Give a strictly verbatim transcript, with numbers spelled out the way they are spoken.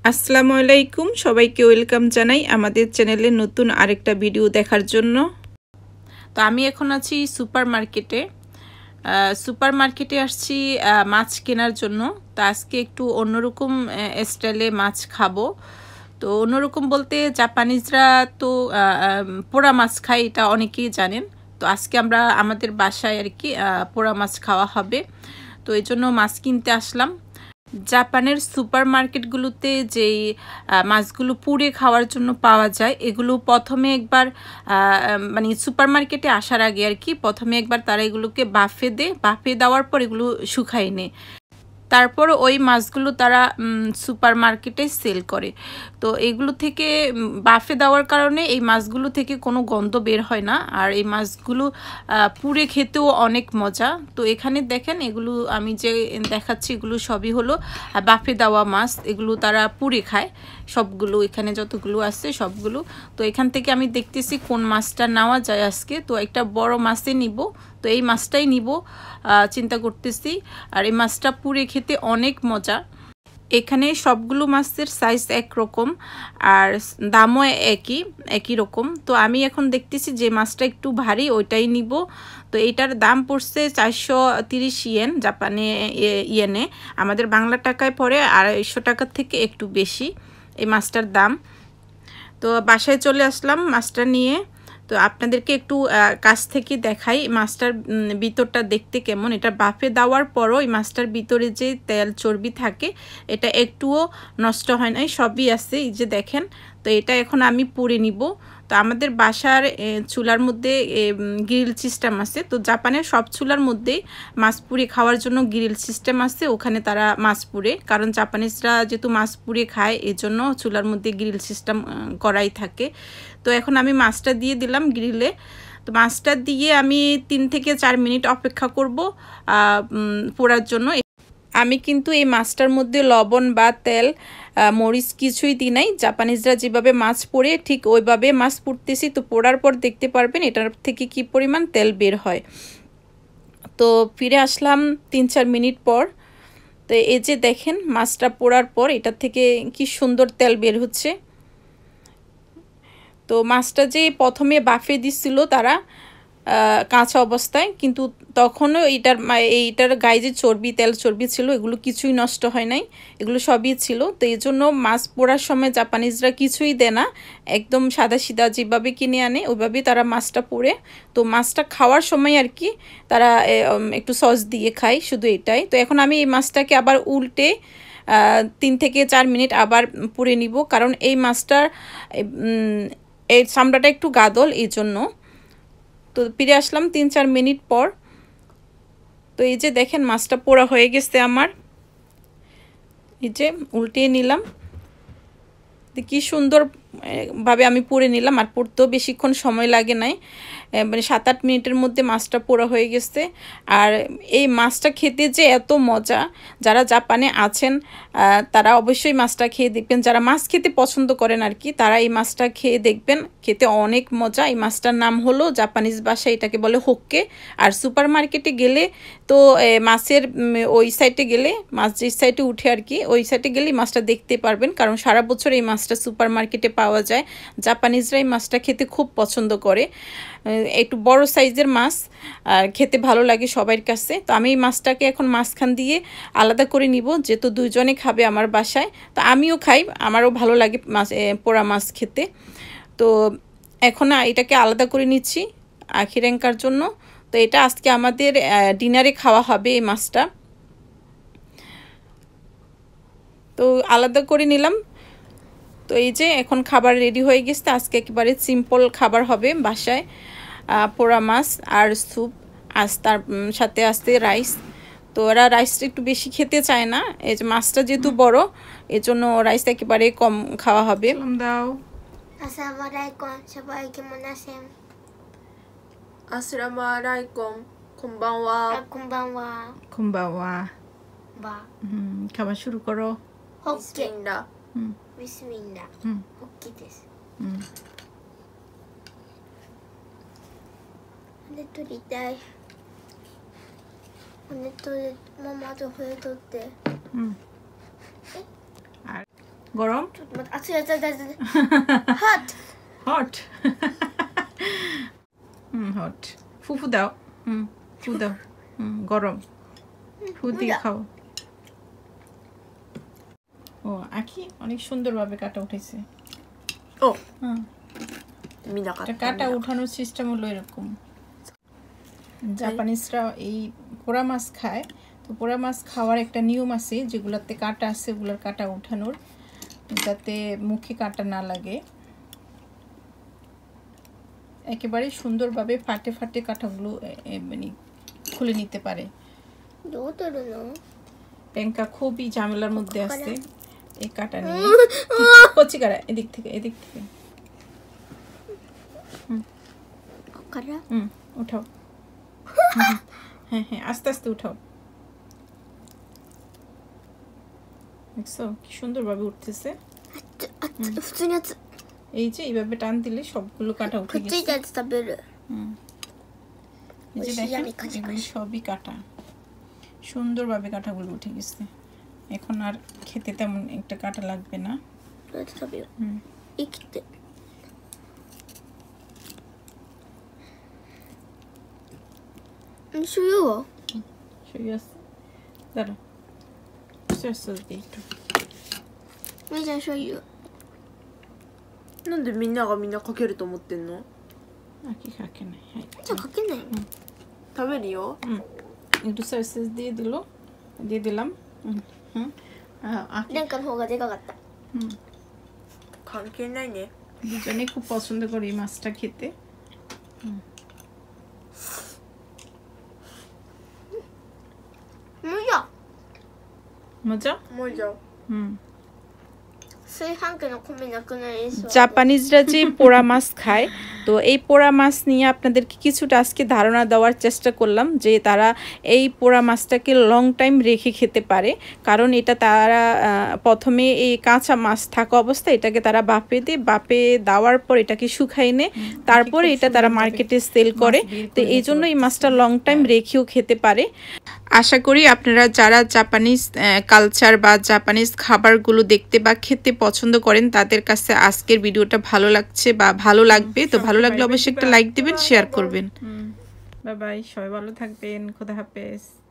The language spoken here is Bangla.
আসসালামু আলাইকুম সবাইকে ওয়েলকাম জানাই আমাদের চ্যানেলে নতুন আরেকটা ভিডিও দেখার জন্য। তো আমি এখন আছি সুপার মার্কেটে সুপার মার্কেটে আসছি মাছ কেনার জন্য। তো আজকে একটু অন্যরকম স্টাইলে মাছ খাবো। তো অন্যরকম বলতে জাপানিজরা তো পোড়া মাছ খায়, এটা অনেকেই জানেন। তো আজকে আমরা আমাদের বাসায় আর কি পোড়া মাছ খাওয়া হবে। তো এই জন্য মাছ কিনতে আসলাম। জাপানের সুপার মার্কেটগুলোতে যেই মাছগুলো পুড়ে খাওয়ার জন্য পাওয়া যায়, এগুলো প্রথমে একবার মানে সুপার মার্কেটে আসার আগে আর কি প্রথমে একবার তারা এগুলোকে বাফে দেয়। বাফে দেওয়ার পর এগুলো শুকায় নেয়, তারপর ওই মাছগুলো তারা সুপার মার্কেটে সেল করে। তো এগুলো থেকে বাফে দেওয়ার কারণে এই মাছগুলো থেকে কোনো গন্ধ বের হয় না, আর এই মাছগুলো পুড়ে খেতেও অনেক মজা। তো এখানে দেখেন এগুলো আমি যে দেখাচ্ছি এগুলো সবই হলো বাফে দেওয়া মাছ, এগুলো তারা পুড়ে খায় সবগুলো, এখানে যতগুলো আছে সবগুলো। তো এখান থেকে আমি দেখতেছি কোন মাছটা নেওয়া যায় আজকে। তো একটা বড় মাছই নিব, তো এই মাছটাই নিব চিন্তা করতেছি। আর এই মাছটা পুড়ে খেতে অনেক মজা। এখানে সবগুলো মাছের সাইজ একরকম আর দামও একই একই রকম। তো আমি এখন দেখতেছি যে মাছটা একটু ভারী ওইটাই নিব। তো এটার দাম পড়ছে চারশো তিরিশ ইয়েন, জাপানে ইয়েনে, আমাদের বাংলা টাকায় পড়ে আড়াইশো টাকার থেকে একটু বেশি এই মাছটার দাম। তো বাসায় চলে আসলাম মাছটা নিয়ে। তো আপনাদেরকে একটু কাছ থেকে দেখাই মাছটার ভিতরটা দেখতে কেমন। এটা বাফে দেওয়ার পরও এই মাছটার ভিতরে যে তেল চর্বি থাকে এটা একটুও নষ্ট হয় না, সবই আছে, এই যে দেখেন। তো এটা এখন আমি পুড়ে নিব। তো আমাদের বাসার চুলার মধ্যে গ্রিল সিস্টেম আছে। তো জাপানের সব চুলার মধ্যেই মাছ পুড়ে খাওয়ার জন্য গ্রিল সিস্টেম আছে, ওখানে তারা মাছ পুড়ে, কারণ জাপানিজরা যেহেতু মাছ পুড়ে খায় এই জন্য চুলার মধ্যে গ্রিল সিস্টেম করাই থাকে। তো এখন আমি মাছটা দিয়ে দিলাম গ্রিলে। তো মাছটা দিয়ে আমি তিন থেকে চার মিনিট অপেক্ষা করব পোড়ার জন্য। আমি কিন্তু এই মাছটার মধ্যে লবণ বা তেল মরিচ কিছুই দিই নাই। জাপানিজরা যেভাবে মাছ পোড়ে ঠিক ওইভাবে মাছ পুড়তেছি। তো পোড়ার পর দেখতে পারবেন এটার থেকে কি পরিমাণ তেল বের হয়। তো ফিরে আসলাম তিন চার মিনিট পর। তো এই যে দেখেন মাছটা পোড়ার পর এটা থেকে কি সুন্দর তেল বের হচ্ছে। তো মাছটা যে প্রথমে বাফে দিচ্ছিল তারা কাঁচা অবস্থায়, কিন্তু তখনও এটার এইটার গায়ে যে চর্বি তেল চর্বি ছিল এগুলো কিছুই নষ্ট হয় নাই, এগুলো সবই ছিল। তো এই জন্য মাছ পোড়ার সময় জাপানিজরা কিছুই দেয় না, একদম সাদা সিধা যেভাবে কিনে আনে ওইভাবেই তারা মাছটা পোড়ে। তো মাছটা খাওয়ার সময় আর কি তারা একটু সস দিয়ে খায়, শুধু এটাই। তো এখন আমি এই মাছটাকে আবার উল্টে তিন থেকে চার মিনিট আবার পুড়ে নিব, কারণ এই মাছটার এই চামড়াটা একটু গাদল এই জন্য। তো ফিরে আসলাম তিন চার মিনিট পর। তো এই যে দেখেন মাছটা পোড়া হয়ে গেছে আমার, এই যে উল্টিয়ে নিলাম, কি সুন্দর ভাবে আমি পুড়ে নিলাম। আর পুড়তেও বেশিক্ষণ সময় লাগে নাই, মানে সাত আট মিনিটের মধ্যে মাছটা পোড়া হয়ে গেছে। আর এই মাছটা খেতে যে এত মজা, যারা জাপানে আছেন তারা অবশ্যই মাছটা খেয়ে দেখবেন। যারা মাছ খেতে পছন্দ করেন আর কি তারা এই মাছটা খেয়ে দেখবেন, খেতে অনেক মজা। এই মাছটার নাম হলো জাপানিজ ভাষায় এটাকে বলে হোক্কে। আর সুপার মার্কেটে গেলে তো মাছের ওই সাইডে গেলে মাছ যে সাইডে উঠে আর কি ওই সাইডে গেলে মাছটা দেখতে পারবেন, কারণ সারা বছর এই মাছটা সুপার মার্কেটে পাওয়া যায়। জাপানিজরা এই মাছটা খেতে খুব পছন্দ করে, একটু বড় সাইজের মাছ, আর খেতে ভালো লাগে সবার কাছে। তো আমি এই মাছটাকে এখন মাঝখান দিয়ে আলাদা করে নিব, যেহেতু দুইজনে খাবে আমার বাসায়। তো আমিও খাই, আমারও ভালো লাগে মাছ পোড়া মাছ খেতে। তো এখন এটাকে আলাদা করে নিচ্ছি আখিরেঙ্কার জন্য। তো এটা আজকে আমাদের ডিনারে খাওয়া হবে এই মাছটা। তো আলাদা করে নিলাম। তো এই যে এখন খাবার রেডি হয়ে গেছে। আজকে একেবারে সিম্পল খাবার হবে বাসায়, পোড়া মাছ আর স্যুপ, আজ তার সাথে আসতে রাইস। তো ওরা রাইসটা একটু বেশি খেতে চায় না, এই যে মাছটা যেহেতু বড় এই জন্য রাইস একেবারে কম খাওয়া হবে। দাও আসসালামু আলাইকুম, সবাই কেমন আছেন? আসসালামু আলাইকুম, কনবানওয়া। কনবানওয়া। কনবানওয়া। বা হুম, খাবার শুরু করো। হোক্কে। বিসমিল্লাহ। হুম, বিসমিল্লাহ। হুম, হোক্কে দেশ। হুম। অনেক তো দিতাই। অনেক তো মামা তো হয়ে ধরতে। হুম। আর গরম ちょっと待って、熱い熱い熱い熱い。Hot! হট হুম হট ফুফু দাও হুম ফু দাও হুম গরম ফু দিয়ে খাও ও আখি অনেক সুন্দরভাবে কাটা উঠেছে ও হুম মিনা কাটা কাটা উঠানোর সিস্টেম হলো এরকম জাপানিজরা এই পোড়া মাছ খায় তো পোড়া মাছ খাওয়ার একটা নিয়ম আছে যেগুলোতে কাটা আছে ওগুলোর কাটা উঠানোর যাতে মুখে কাটা না লাগে একেবারে সুন্দরভাবে ফাটে ফাটে কাটাগুলো মানে খুলে নিতে পারে どう取るの？ পেঙ্কা খুবই ঝামেলার মধ্যে আছে এই কাটা নিয়ে কচি কাটা এদিক থেকে এদিক থেকে হুম ここから？ হুম উঠাও হ্যাঁ হ্যাঁ আস্তে আস্তে উঠাও দেখছো কি সুন্দরভাবে উঠতেছে 熱い熱い、普通に熱い。 এই যে এইভাবে টান দিলে সবগুলো কাটা く উঠে っつい গেছে たやつ食べる。 হুম এই যে ওই দেখেন শিরামি কাঁচা এগুলো সবই কাটা সুন্দরভাবে কাটাগুলো উঠে গেছে এখন আর খেতে তেমন একটা কাটা লাগবে না どうやって食べよう。 হুম 生きて。醤油は？ সই আছে দাঁড়া সস সস দিই একটু みーちゃん醤油。 なんでみんながみんなかけると思ってんの আকি খাকে নাই হ্যাঁ じゃあかけないの？ 食べるよ হুম একটু সস সস দিয়ে দিল দিয়ে দিলাম হুম হুম আকি レンカの方がでかかった。 হুম 関係ないね দুজনেই খুব পছন্দ করি এই মাছটা খেতে হুম 無理だ。 মজা もうじゃあ হুম 炊飯器の米なくなりそう。 জাপানিজরা যে পোড়া মাছ খায় তো এই পোড়া মাছ নিয়ে আপনাদেরকে কিছুটা আজকে ধারণা দেওয়ার চেষ্টা করলাম যে তারা এই পোড়া মাছটাকে লং টাইম রেখে খেতে পারে কারণ এটা তারা প্রথমে এই কাঁচা মাছ থাকা অবস্থায় এটাকে তারা বাফে দিয়ে বাফে দেওয়ার পর এটাকে শুকাই নে তারপরে এটা তারা মার্কেটে সেল করে তো এই জন্য এই মাছটা লং টাইম রেখেও খেতে পারে আশা করি আপনারা যারা জাপানিজ কালচার বা জাপানিজ খাবারগুলো দেখতে বা খেতে পছন্দ করেন তাদের কাছে আজকের ভিডিওটা ভালো লাগছে বা ভালো লাগবে তো ভালো লাগলে অবশ্যই একটা লাইক দিবেন শেয়ার করবেন বাই বাই সবাই ভালো থাকবেন খোদা হাফেজ